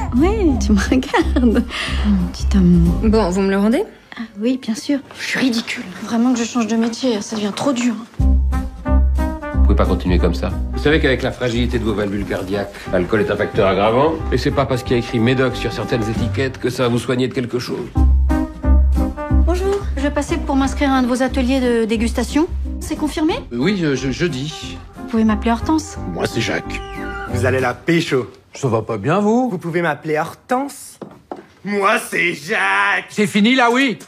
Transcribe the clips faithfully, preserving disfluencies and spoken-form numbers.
Oui, tu me regardes. Mon petit amour. Bon, vous me le rendez? Ah, oui, bien sûr. Je suis ridicule. Vraiment que je change de métier, ça devient trop dur. Vous pouvez pas continuer comme ça. Vous savez qu'avec la fragilité de vos valvules cardiaques, l'alcool est un facteur aggravant. Et c'est pas parce qu'il y a écrit Médoc sur certaines étiquettes que ça va vous soigner de quelque chose. Bonjour, je vais passer pour m'inscrire à un de vos ateliers de dégustation. C'est confirmé? Oui, je, je, jeudi. Vous pouvez m'appeler Hortense. Moi, c'est Jacques. Vous allez la pécho. Ça va pas bien, vous? Vous pouvez m'appeler Hortense. Moi, c'est Jacques. C'est fini, là, oui.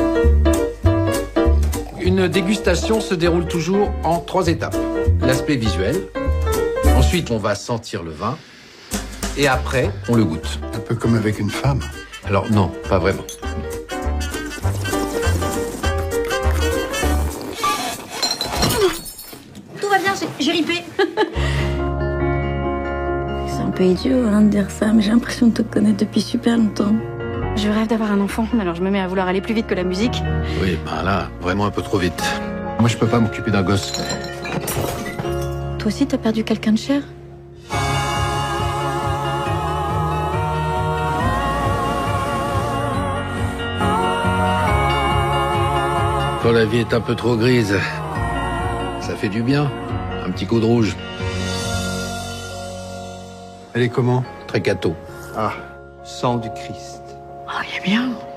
Une dégustation se déroule toujours en trois étapes. L'aspect visuel. Ensuite, on va sentir le vin. Et après, on le goûte. Un peu comme avec une femme. Alors, non, pas vraiment. Tout va bien, j'ai- j'ai ripé. C'est un peu idiot hein, de dire ça, mais j'ai l'impression de te connaître depuis super longtemps. Je rêve d'avoir un enfant, alors je me mets à vouloir aller plus vite que la musique. Oui, ben là, vraiment un peu trop vite. Moi, je peux pas m'occuper d'un gosse. Toi aussi, t'as perdu quelqu'un de cher? Quand la vie est un peu trop grise, ça fait du bien. Un petit coup de rouge. Elle est comment? Très cato. Ah, sang du Christ. Oh, il est bien.